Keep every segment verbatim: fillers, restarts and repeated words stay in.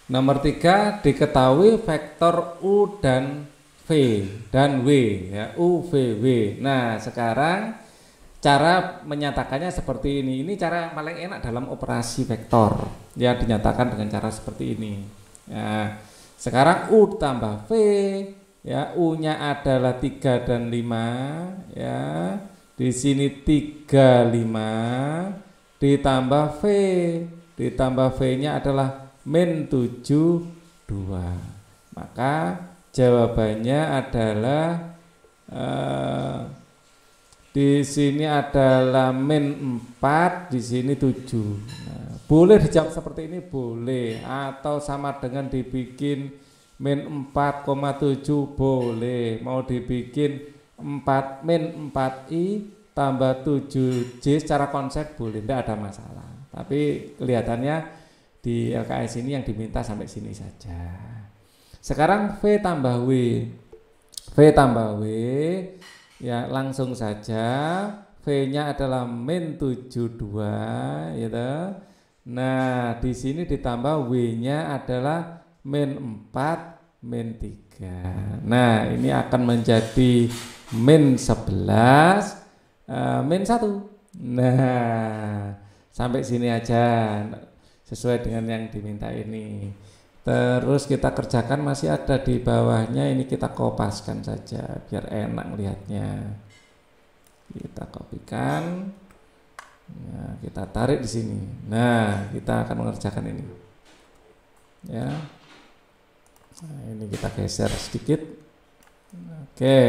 Nomor tiga, diketahui vektor U dan V dan W, ya, U, V, W. Nah, sekarang cara menyatakannya seperti ini. Ini cara paling enak dalam operasi vektor. Ya, dinyatakan dengan cara seperti ini. Nah, sekarang U tambah V, ya, U-nya adalah tiga dan lima, ya. Di sini tiga, lima ditambah V, ditambah V-nya adalah min tujuh, dua. Maka jawabannya adalah uh, di sini adalah min empat, di sini tujuh. Nah, boleh dijawab seperti ini, boleh, atau sama dengan dibikin min empat koma tujuh, boleh. Mau dibikin empat min empat i tambah tujuh j secara konsep boleh, tidak ada masalah. Tapi kelihatannya di L K S ini yang diminta sampai sini saja. Sekarang V tambah W, V tambah W, ya langsung saja. V-nya adalah min tujuh puluh dua, gitu. Nah, di sini ditambah W-nya adalah min empat, min tiga. Nah, ini akan menjadi min sebelas, uh, min satu. Nah, sampai sini aja sesuai dengan yang diminta ini. Terus kita kerjakan, masih ada di bawahnya, ini kita kopaskan saja biar enak lihatnya. Kita kopikan, nah, kita tarik di sini. Nah, kita akan mengerjakan ini, ya. Nah, ini kita geser sedikit. Oke.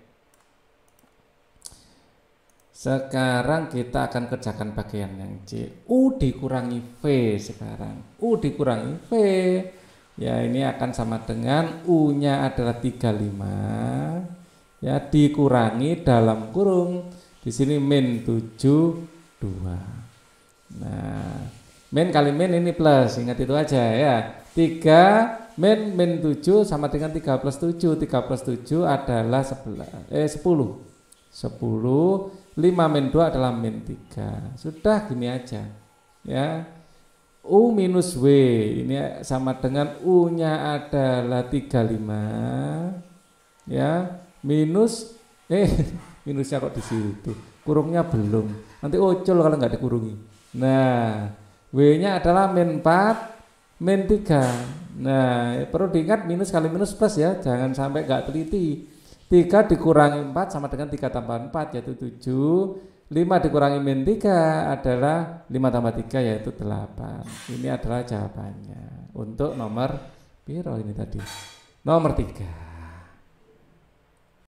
Sekarang kita akan kerjakan bagian yang C. U dikurangi V sekarang. U dikurangi V. Ya, ini akan sama dengan U-nya adalah tiga puluh lima. Ya, dikurangi dalam kurung. Di sini min tujuh puluh dua. Nah, min kali min ini plus. Ingat itu aja ya. tiga min min tujuh sama dengan tiga plus tujuh. tiga plus tujuh adalah sebelas, eh sepuluh. sepuluh, lima min dua adalah min tiga. Sudah, gini aja. Ya. U minus W ini sama dengan U-nya adalah tiga puluh lima. Ya, minus eh minusnya kok di situ. Kurungnya belum. Nanti ucul kalau nggak dikurungi. Nah, W-nya adalah min empat, min tiga. Nah, perlu diingat minus kali minus plus ya, jangan sampai nggak teliti. tiga dikurangi empat sama dengan tiga tambah empat yaitu tujuh. lima dikurangi min tiga adalah lima tambah tiga yaitu delapan. Ini adalah jawabannya untuk nomor piro ini tadi? Nomor tiga.